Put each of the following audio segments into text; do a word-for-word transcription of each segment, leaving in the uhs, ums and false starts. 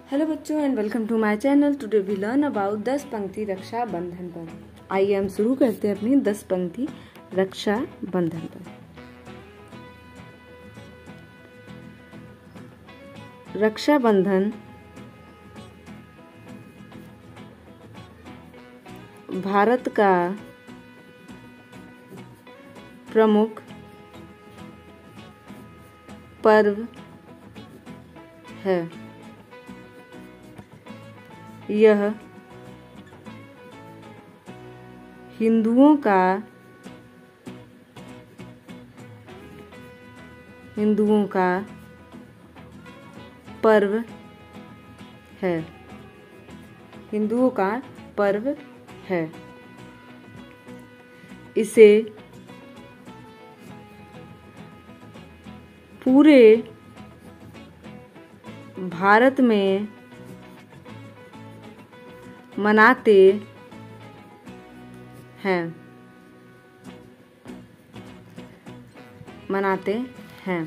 Hello बच्चों and welcome to my channel. Today we learn about दस पंक्ति रक्षा बंधन पर। आइए हम शुरू करते हैं अपनी दस पंक्ति रक्षा बंधन पर। रक्षा बंधन भारत का प्रमुख पर्व है। यह हिंदुओं का हिंदुओं का पर्व है हिंदुओं का पर्व है। इसे पूरे भारत में मनाते हैं मनाते हैं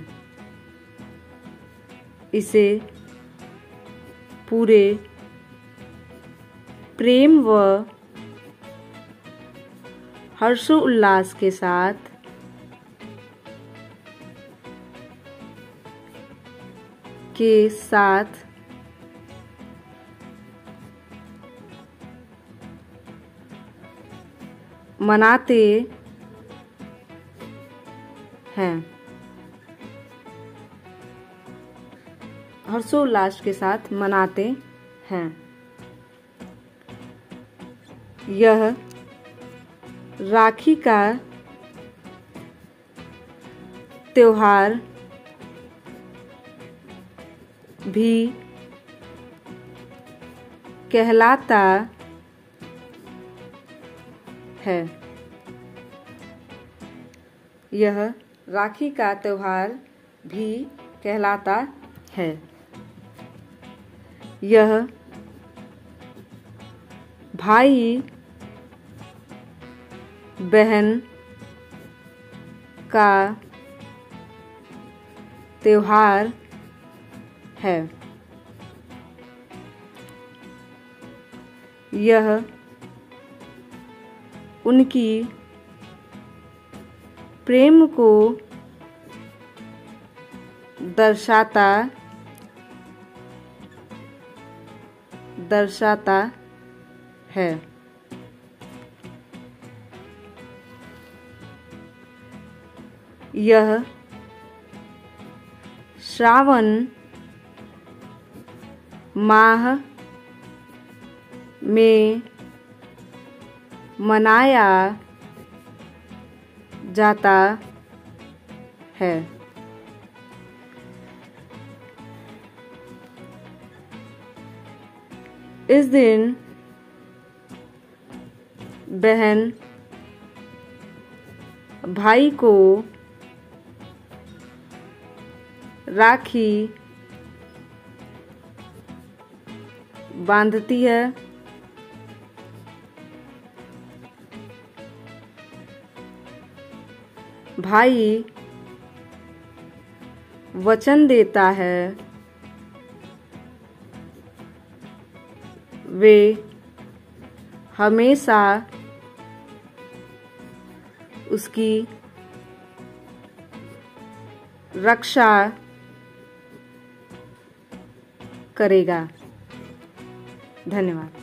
इसे पूरे प्रेम व हर्षोल्लास के साथ के साथ मनाते हैं हर्षोल्लास के साथ मनाते हैं। यह राखी का त्योहार भी कहलाता है। यह राखी का त्योहार भी कहलाता है। यह भाई बहन का त्योहार है। यह उनकी प्रेम को दर्शाता दर्शाता है। यह श्रावण माह में मनाया जाता है। इस दिन बहन भाई को राखी बांधती है। भाई वचन देता है वे हमेशा उसकी रक्षा करेगा। धन्यवाद।